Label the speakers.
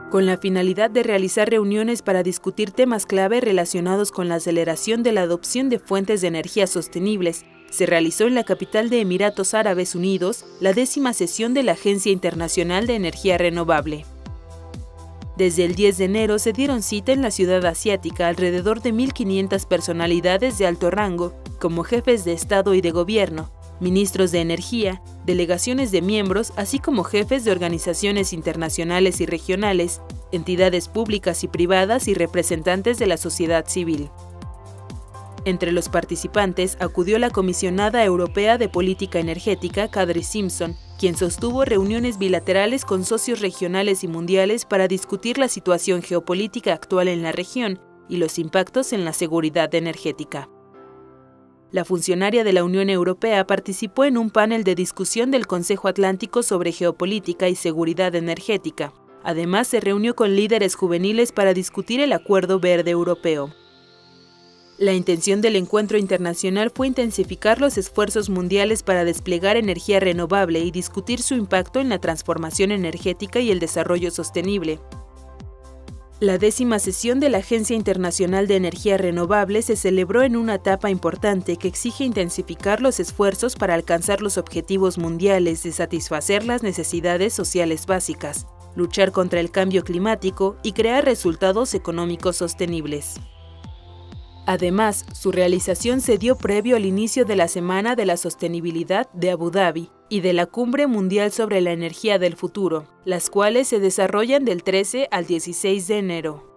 Speaker 1: con la finalidad de realizar reuniones para discutir temas clave relacionados con la aceleración de la adopción de fuentes de energía sostenibles. Se realizó en la capital de Emiratos Árabes Unidos la 10ª sesión de la Agencia Internacional de Energía Renovable. Desde el 10 de enero se dieron cita en la ciudad asiática alrededor de 1.500 personalidades de alto rango, como jefes de Estado y de Gobierno, ministros de energía, delegaciones de miembros, así como jefes de organizaciones internacionales y regionales, entidades públicas y privadas y representantes de la sociedad civil. Entre los participantes acudió la comisionada europea de política energética, Kadri Simpson, quien sostuvo reuniones bilaterales con socios regionales y mundiales para discutir la situación geopolítica actual en la región y los impactos en la seguridad energética. La funcionaria de la Unión Europea participó en un panel de discusión del Consejo Atlántico sobre geopolítica y seguridad energética. Además, se reunió con líderes juveniles para discutir el Acuerdo Verde Europeo. La intención del encuentro internacional fue intensificar los esfuerzos mundiales para desplegar energía renovable y discutir su impacto en la transformación energética y el desarrollo sostenible. La 10ª sesión de la Agencia Internacional de Energía Renovable se celebró en una etapa importante que exige intensificar los esfuerzos para alcanzar los objetivos mundiales de satisfacer las necesidades sociales básicas, luchar contra el cambio climático y crear resultados económicos sostenibles. Además, su realización se dio previo al inicio de la Semana de la Sostenibilidad de Abu Dhabi y de la Cumbre Mundial sobre la Energía del Futuro, las cuales se desarrollan del 13 al 16 de enero.